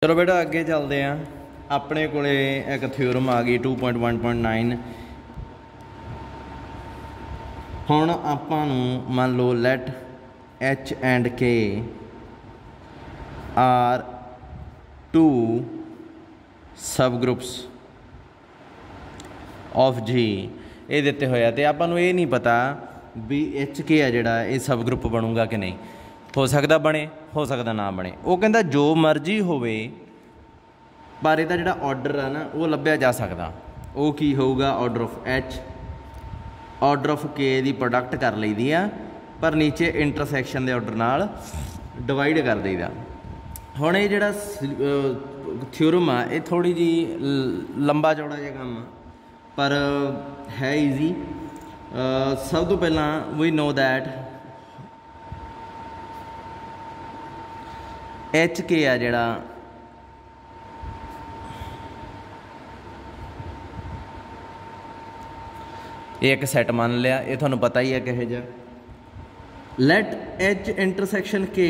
चलो बेटा अगे चलते हैं। अपने को एक थ्योरम आ गई 2.1.9। हुण आपां नूं मान लो let H and K are two sub groups of G ये दिते होया तो आपां नूं ये नहीं पता भी एच के है जिहड़ा ये सब ग्रुप बनूगा कि नहीं। हो सकता बने, हो सकता ना बने। वो कहता जो मर्जी होवे पर इहदा जिहड़ा ऑर्डर है ना वो लभ्या जा सकता। वो की होगा order of H order of K दी प्रोडक्ट कर लईदी आ पर नीचे इंटरसैक्शन के ऑर्डर नाल डिवाइड कर दईदा। हुण ये जिहड़ा थ्योरम आ ये थोड़ी जी लंबा चौड़ा जिहा काम आ पर है ईजी। सब तो पहला वी नो दैट एच के आ जिहड़ा एक सैट मान लिया, ये तुहानूं पता ही है किहो जिहा। लैट एच इंटरसैक्शन के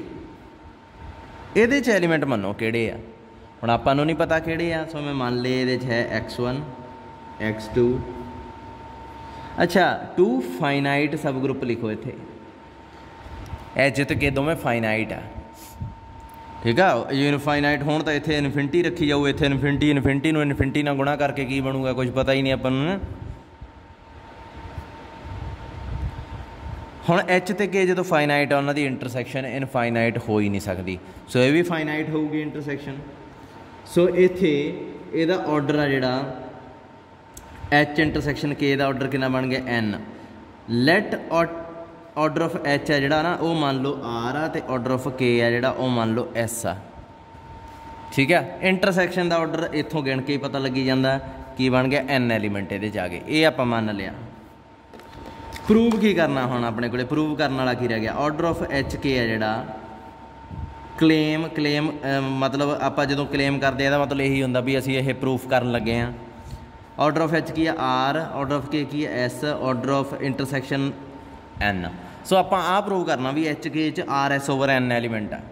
ये एलीमेंट मनो किहड़े आ। हुण आपां नूं नहीं पता किहड़े आ, सो मैं मान लिया ये है x1 x2। अच्छा टू फाइनाइट सब ग्रुप लिखो इत्थे। एच ते के दोवें फाइनाइट आ, ठीक है। जे इनफाइनाइट होण तां इत्थे इनफिनिटी रखी जाओ, इत्थे इनफिनिटी इनफिनिटी नूं इनफिनिटी नाल गुणा करके की बनूगा कुछ पता ही नहीं आपां नूं। हुण एच ते के जो फाइनाइट आ उन्हां दी इंटरसैक्शन इनफाइनाइट हो ही नहीं सकती। सो ये भी फाइनाइट होगी इंटरसैक्शन। सो इत्थे इहदा ऑर्डर आ जिहड़ा एच इंटरसैक्शन के दा ऑर्डर कितना बन गया एन। लैट ऑर्डर ऑफ एच है जिहड़ा ना वो मान लो आर आ ते ऑर्डर ऑफ के है जिहड़ा वो मान लो एस आ, ठीक है। इंटरसैक्शन का ऑर्डर इत्थों गिण के ही पता लगी जाता की बन गया एन एलीमेंट ये जाके ये आपां मान लिया। प्रूव की करना हुण अपने को प्रूव करने वाला की रह गया। ऑर्डर ऑफ एच के है जिहड़ा क्लेम मतलब आपां जदों क्लेम करते हैं मतलब यही हुंदा भी असीं ये प्रूफ करन लगे हाँ। ऑर्डर ऑफ एच की है आर, ऑर्डर ऑफ के की है S, order of intersection N. So आपां आ प्रूव करना भी एच के च R S over N element है,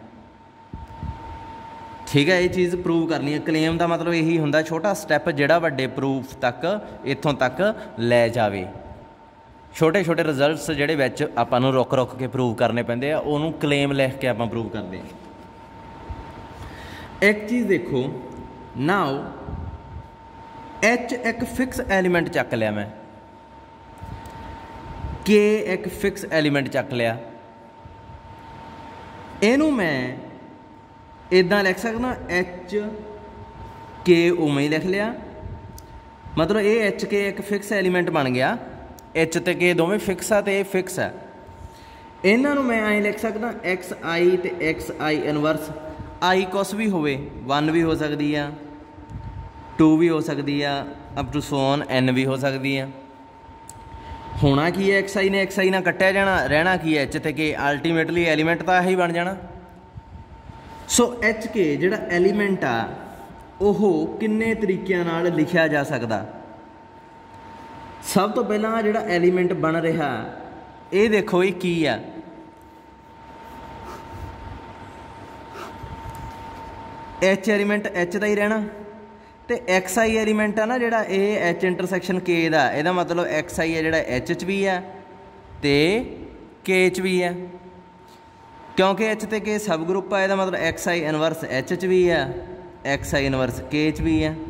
ठीक है। ये चीज़ प्रूव करनी है। क्लेम का मतलब यही हुंदा छोटा स्टैप जिहड़ा वड्डे प्रूफ तक इत्थों तक लै जावे। छोटे छोटे रिजल्ट्स जिहड़े विच आपां नूं रुक रुक के प्रूव करने पैंदे आ उहनूं क्लेम लिख के आपां प्रूव करदे आ। एक चीज़ देखो नाउ एच एक फिक्स एलीमेंट चक लिया मैं, के एक फिक्स एलीमेंट चक लिया, इनू मैं इदां लिख सकदा एच के उवें ही लिख लिया। मतलब ये एच के एक फिक्स एलीमेंट बन गया। एच ते के दोवें फिक्स आ ते फिक्स है। इन्हां नूं मैं ऐ लिख सकदा एक्स आई ते एक्स आई इनवर्स। आई कुछ भी होवे, 1 भी हो सकती है, 2 भी हो सकती है, up to so on N भी हो सकती है। होना की है एक्स आई ने एक्स आई ना कट्टिया जाना, रहना की है एच ते के। अल्टीमेटली एलीमेंट तो यही बन जाना। सो एच के जिहड़ा एलीमेंट आ ओह किन्ने तरीकिਆਂ नाल लिखिया जा सकता। सब तो पहला जिहड़ा एलीमेंट बन रहा ये देखो ये की है। एच एलीमेंट एच का ही रहना तो एक्स आई एलीमेंट है ना जिहड़ा ये एच इंटरसैक्शन के दा, इहदा मतलब एक्स आई है जिहड़ा एच च भी है तो के च भी है, क्योंकि एच ते के सब ग्रुप है। इहदा मतलब एक्स आई इनवर्स एच च भी है, एक्स आई इनवर्स के च भी है।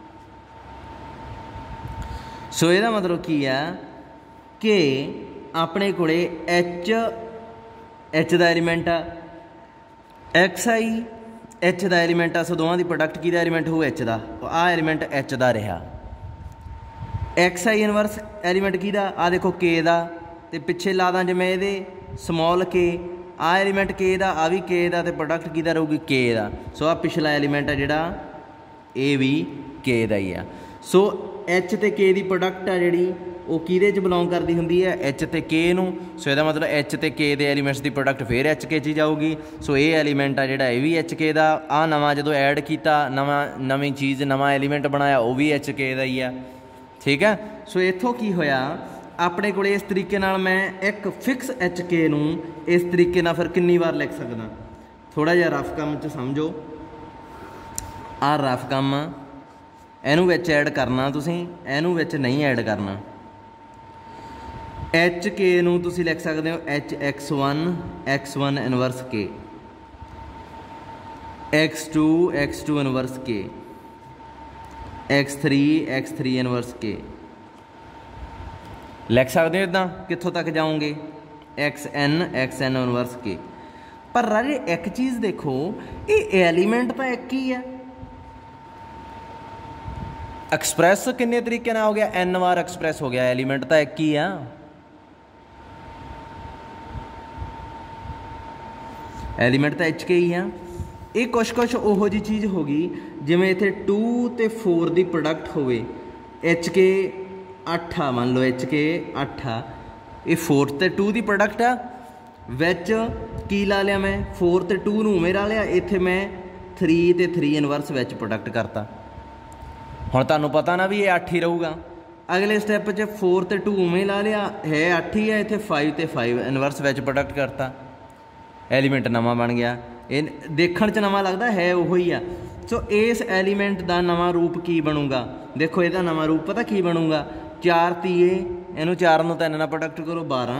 सो इहदा मतलब की है कि अपने कोले एच एच का एलीमेंट आ, एक्स आई एच का एलीमेंट आ। सो दोवां दी प्रोडक्ट की एलीमेंट हो एच का, आ एलीमेंट एच का रहा। एक्स आई इनवर्स एलीमेंट की आ देखो के दा, ते पिछे ला दा जिवें इहदे समॉल के, आ एलीमेंट के दा, आ भी के दा, ते प्रोडक्ट की रहूगी के दा। सो आ पिछला एलीमेंट है जिहड़ा ये भी के दा ही आ। सो एच ते के दी प्रोडक्ट आ जिहड़ी वो किहदे च बिलोंग करती हुंदी है एच ते के नूं। सो इहदा मतलब एच ते के दे एलीमेंट्स दी प्रोडक्ट फिर एच के च जाऊगी। सो ये एलीमेंट आ जिहड़ा ये भी एच के दा। आ नवां जदों ऐड कीता नवीं चीज़ नवां एलीमेंट बनाया वो भी एच के दा ही आ, ठीक है। सो इत्थों की होया अपने को इस तरीके नाल मैं एक फिक्स एच के नूं इस तरीके नाल फिर कितनी बार लिख सकदा। थोड़ा जिहा रफ काम च समझो। आ रफ काम आ, इनू विच ऐड करना तुसीं, इनू विच नहीं ऐड करना। एच के नूं तुसीं लिख सकते हो x1 इनवर्स के, x2 इनवर्स के, x3 इनवर्स के लिख सकते हो। इदा कित्थों तक जाओगे xn इनवर्स के। पर राजे एक चीज़ देखो, ये एलीमेंट तो एक ही है। एक्सप्रैस किन्ने तरीके हो गया, n बार एक्सप्रैस हो गया, एलीमेंट तो एक ही आ। एलीमेंट तो एच के ही आ। ये कुछ ओहो जी चीज़ होगी जिमें इत्थे 2 ते 4 की प्रोडक्ट होवे, एच के 8 आ, मान लो एच के 8 आ, ये 4 ते 2 की प्रोडक्ट आ। विच की ला लिया मैं 4 ते 2 नूं उवें ला लिया, इत्थे मैं 3 ते 3 इनवर्स विच प्रोडक्ट करता। हुण तुहानूं पता ना भी ये 8 ही रहूगा। अगले स्टैप 'च 4 ते 2 उवें ला लिया, है 8 ही है, इत्थे 5 ते 5 इनवर्स विच प्रोडक्ट करता, एलीमेंट नवां बन गया। ये देखण च नवां लगदा है उहो ही आ। सो इस एलीमेंट का नवां रूप की बनूगा, देखो इहदा नवां रूप पता की बनूगा, 4 तीए इनू 4 नूं 3 नाल प्रोडक्ट करो 12,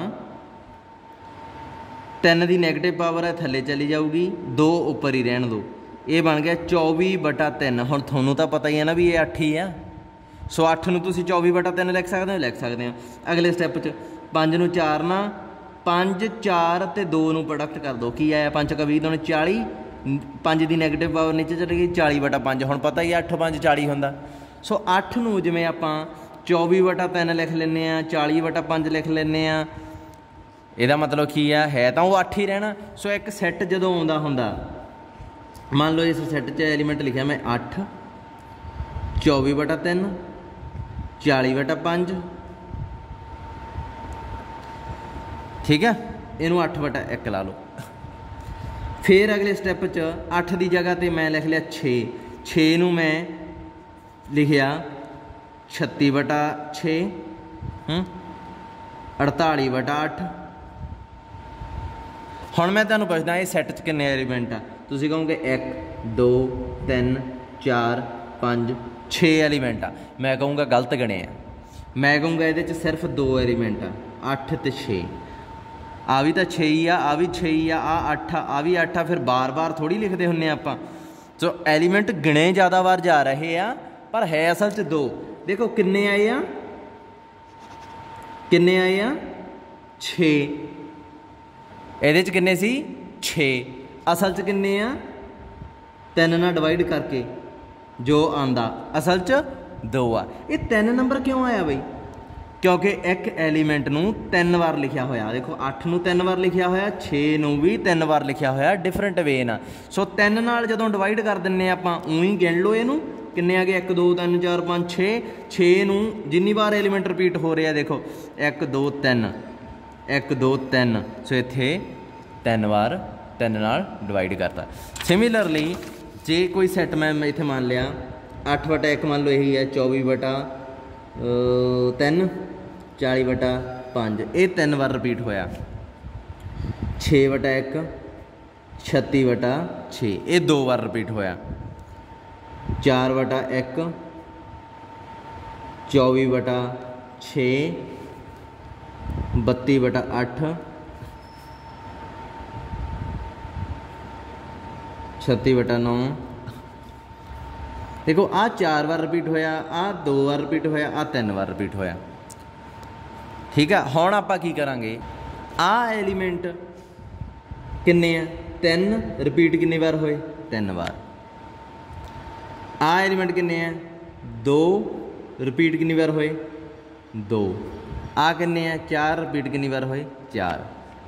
3 की नैगेटिव पावर है थल्ले चली जाऊगी, 2 उपर ही रहन दो, ये बन गया 24/3। हुण तुहानूं तां पता ही है ना भी ये 8 ही आ। सो 8 नूं तुसीं 24/3 लिख सकते हो, लिख सकते हैं। अगले स्टैप 'च 5 नूं 4 नाल 5 4 ते 2 नूं प्रोडक्ट कर दो, की आया 5 का 20 40, 5 की नैगेटिव पावर नीचे चली गई 40/5। हुण पता ही 8 5 40 हुंदा। सो 8 नूं जिवें आपां 24/3 लिख लैंदे आ, 40/5 लिख लैंदे आ, इहदा मतलब की है तो वो 8 ही रहना। सो एक सैट जदों आउंदा हुंदा, मान लो इस सैट 'च एलीमेंट लिखा मैं 8, 24/3, 40/5, ठीक है, इनू 8/1 ला लो। फिर अगले स्टैप 'च 8 की जगह पर मैं लिख लिया 6, 6 नूं मैं लिखिया 36/6, 48/8। हुण मैं तुहानूं पुछदा ये सैट 'च किन्ने एलीमेंट आ, तुसीं कहोगे 1 2 3 4 5 6 एलीमेंट आ। मैं कहूँगा गलत गणे आ, मैं कहूँगा ये सिर्फ 2 एलीमेंट आ, 8 ते 6। आ भी तो 6 ही आ भी 6 ही आ 8 आ भी 8 आ, फिर बार बार थोड़ी लिखते होंगे आपां। सो एलीमेंट गिणे ज़्यादा बार जा रहे आ, पर है असल च 2। देखो किन्ने आए आ, किन्ने आए आ 6, ये किन्ने सी 6, असल च किन्ने आ 3 नाल डिवाइड करके जो आंदा असल च 2 आ। ये 3 नंबर क्यों आया बई, क्योंकि एक एलीमेंट नूं 3 बार लिखिया होया। देखो 8 नूं 3 बार लिखिया होया, 6 नूं भी 3 बार लिखिया होया, डिफरेंट वे ना। सो 3 नाल जदों डिवाइड कर दिंने आपां, उईं गिण लो इनू किन्ने आ गए 1 2 3 4 5 6, 6 नूं जिन्नी बार एलीमेंट रिपीट हो रहा देखो 1 2 3 1 2 3, सो इत्थे 3 बार 3 नाल डिवाइड करता। सिमिलरली जे कोई सैट मैं इत्थे मान लिया 8/1 मान लो यही है, 24/3 40/5, ये 3 बार रिपीट होया, 6/1 36/6, ये 2 बार रिपीट होया, 4/1 24/6 32/8 36/9। देखो आ 4 बार रिपीट होया, आ 2 बार रिपीट होया, आ 3 बार रिपीट होया। ठीक है, हुण आपां की करांगे, आ एलीमेंट किन्ने आ 3, रिपीट किन्नी बार होए 3 बार। आ एलीमेंट किन्ने आ 2, रिपीट किन्नी बार होए 2। आ किन्ने आ 4, रिपीट किन्नी बार होए 4।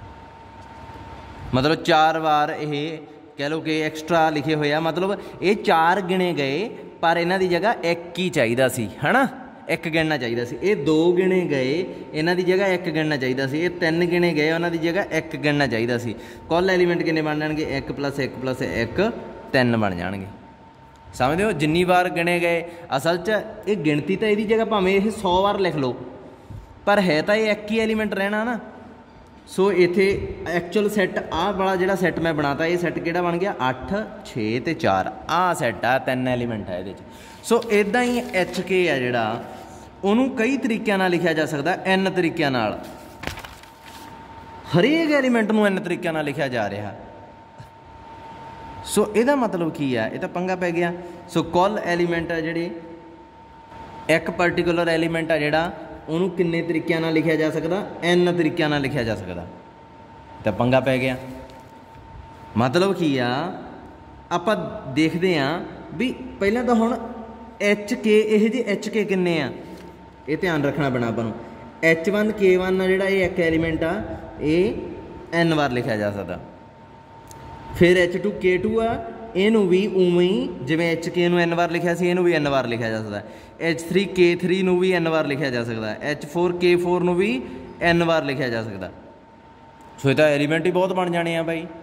मतलब 4 बार ये कह लो कि एक्सट्रा लिखे हुए, मतलब ये 4 गिने गए पर इन्हां दी जगह 1 ही चाहिदा सी, है ना, 1 गिनना चाहिदा सी। ये 2 गिने गए, इन्हां दी जगह 1 गिनना चाहिदा सी। ये 3 गिने गए, उन्हां दी जगह 1 गिनना चाहिदा सी। कुल एलीमेंट किन्ने बन जाणगे 1 + 1 + 1 3 बन जाणगे। समझदे हो, जिन्नी बार गिने गए असल च ये गिणती तो यदी जगह भावें ये 100 बार लिख लो, पर है तो ये 1 ही एलीमेंट रहना ना। सो इत्थे एक्चुअल सैट आ वाला जिहड़ा सैट मैं बनाता ये सैट किहड़ा बन गया 8 6 ते 4 आ सैट आ 3 एलीमेंट है ये। सो इदा ही एच के आ जिहड़ा उहनूं कई तरीक़िਆਂ नाल लिखिया जा सकदा एन तरीक़ਿਆਂ नाल। हरेक एलीमेंट नूं एन तरीक़ਿਆਂ नाल लिखिया जा रहा। सो इहदा मतलब की है, ये तो पंगा पै गया। सो कुल एलीमेंट आ जिहड़े एक पर्टिकुलर एलीमेंट आ जिहड़ा उहनूं किन्ने तरीक़ਿਆਂ नाल लिखिया जा सकदा एन तरीक़ਿਆਂ नाल लिखिया जा सकदा, तो पंगा पै गया। मतलब की आ आपां देखदे आ भी पहलां तो हुण एच के इह जे एच के किन्ने आ ये ध्यान रखना पैना आपां नूं। H1 K1 आ जिहड़ा ये एक एलीमेंट आ ये एन बार लिखिया जा सकदा। फिर H2 K2 आ इहनूं भी उवें ही जिवें एच के नूं एन बार लिखिया सी इहनूं भी एन बार लिखिया जा सकदा। H3 K3 नूं भी एन बार लिखिया जा सकदा। H4 K4 नूं भी एन बार लिखिया जा सकदा। सो ये तां एलीमेंट ही बहुत बन जाने आ भाई।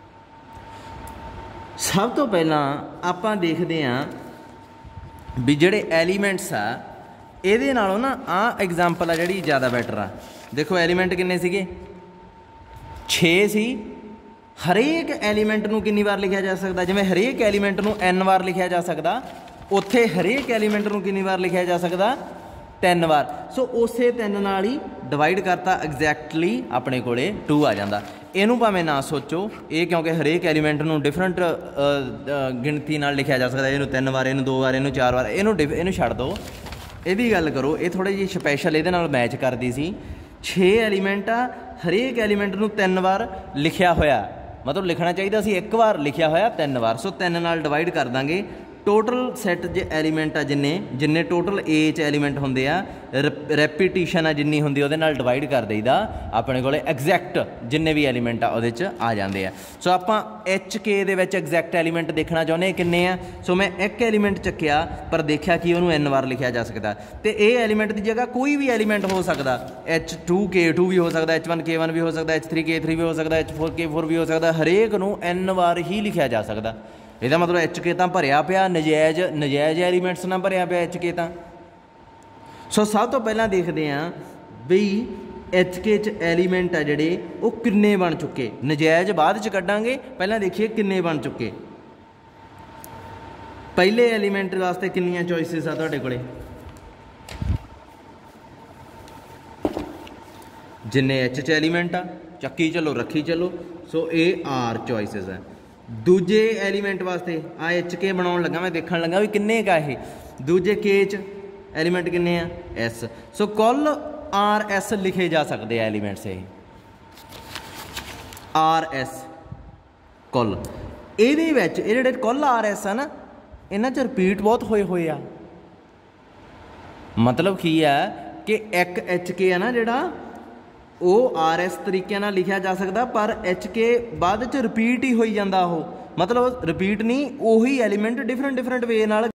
सब तो पहलां आपां देखदे आ भी जिहड़े एलीमेंट्स आ इहदे नालों ना आ एग्जाम्पल आ जिहड़ी ज़्यादा बैटर आ। देखो एलीमेंट किन्ने सीगे 6 सी। हरेक एलीमेंट नूं कितनी बार लिखिया जा सकदा, जिवें हरेक एलीमेंट नूं एन बार लिखिया जा सकदा उत्थे हरेक एलीमेंट नूं कितनी बार लिखिया जा सकदा 3 बार। सो उसे 3 नाल ही डिवाइड करता एग्जैक्टली अपने कोले 2 आ जांदा। इहनूं भावें ना सोचो ये क्योंकि हरेक एलीमेंट नूं डिफरेंट गिणती नाल लिखिया जा सकदा। इहनूं 3 बार, इहनूं 2 बार, इहनूं 4 बार, इहनूं छड्ड दो, इहदी गल करो। ये थोड़ी जी स्पैशल इहदे नाल मैच करदी सी। 6 एलीमेंट आ, हरेक एलीमेंट नूं 3 बार लिखिया होया, मतलब लिखना चाहिए सी 1 बार, लिखिया होया 3 बार। सो 3 नाल डिवाइड कर देंगे। टोटल सैट जे एलीमेंट आ जिन्ने जिन्ने टोटल ए च एलीमेंट होंदे आ, रैपीटिशन आ जिन्नी होंदी उहदे नाल डिवाइड कर देईदा अपने कोले एग्जैक्ट जिन्ने भी एलीमेंट आ उहदे च आ जांदे आ। सो आपां एच के दे विच एग्जैक्ट एलीमेंट देखना चाहुंदे किन्ने आ। सो मैं एक एलीमेंट चक्किया पर देखा कि उहनूं एन बार लिखिया जा सकदा ते ए एलीमेंट की जगह कोई भी एलीमेंट हो सकदा। H2 K2 भी हो सकदा, H1 K1 भी हो सकदा, H3 K3 भी हो सकदा, H4 K4 भी हो सकदा। हरेक नूं एन बार ही लिखिया जा सकदा। ਇਹਦਾ मतलब एच के ਤਾਂ ਭਰਿਆ ਪਿਆ ਨਜਾਇਜ਼ एलीमेंट्स ਨਾਲ ਭਰਿਆ ਪਿਆ एच के ਤਾਂ। ਸੋ ਸਭ ਤੋਂ ਪਹਿਲਾਂ ਦੇਖਦੇ ਹਾਂ ਵੀ एच के च एलीमेंट ਆ ਜਿਹੜੇ ਉਹ ਕਿੰਨੇ ਬਣ ਚੁੱਕੇ। ਨਜਾਇਜ਼ ਬਾਅਦ ਚ ਕੱਢਾਂਗੇ, ਪਹਿਲਾਂ ਦੇਖੀਏ ਕਿੰਨੇ ਬਣ ਚੁੱਕੇ। ਪਹਿਲੇ एलीमेंट ਵਾਸਤੇ ਕਿੰਨੀਆਂ ਚੋਇਸਿਸ ਆ ਤੁਹਾਡੇ ਕੋਲੇ? ਜਿੰਨੇ एच च एलीमेंट आ ਚੱਕੀ चलो रखी चलो। सो ਇਹ आर चॉइसिस है। दूजे एलीमेंट वास्ते आ एच के बनाउण लगा मैं देखण लगा भी किन्ने का ये दूजे के च एलीमेंट किन्ने आ एस। सो कुल आर एस लिखे जा सकते एलीमेंट्स ये आर एस कुल। ये जिहड़े कुल आर एस आ ना इन्हां च रिपीट बहुत होए होए आ। मतलब की है कि एक एच के है ना जिहड़ा ਉਹ आर एस तरीके नाल लिखिया जा सकता पर एच के बाद च रिपीट ही होई जांदा। ਉਹ मतलब रिपीट नहीं, ਉਹੀ एलीमेंट डिफरेंट वे नाल